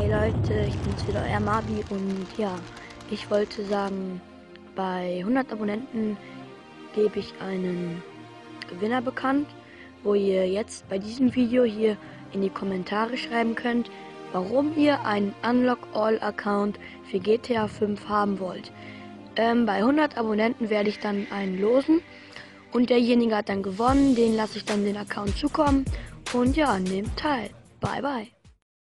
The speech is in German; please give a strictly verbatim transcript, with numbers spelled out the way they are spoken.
Hey Leute, ich bin's wieder, euer Mabi, und ja, ich wollte sagen, bei hundert Abonnenten gebe ich einen Gewinner bekannt, wo ihr jetzt bei diesem Video hier in die Kommentare schreiben könnt, warum ihr einen Unlock All Account für G T A fünf haben wollt. Ähm, bei hundert Abonnenten werde ich dann einen losen und derjenige hat dann gewonnen, den lasse ich dann den Account zukommen und ja, nehmt teil. Bye bye.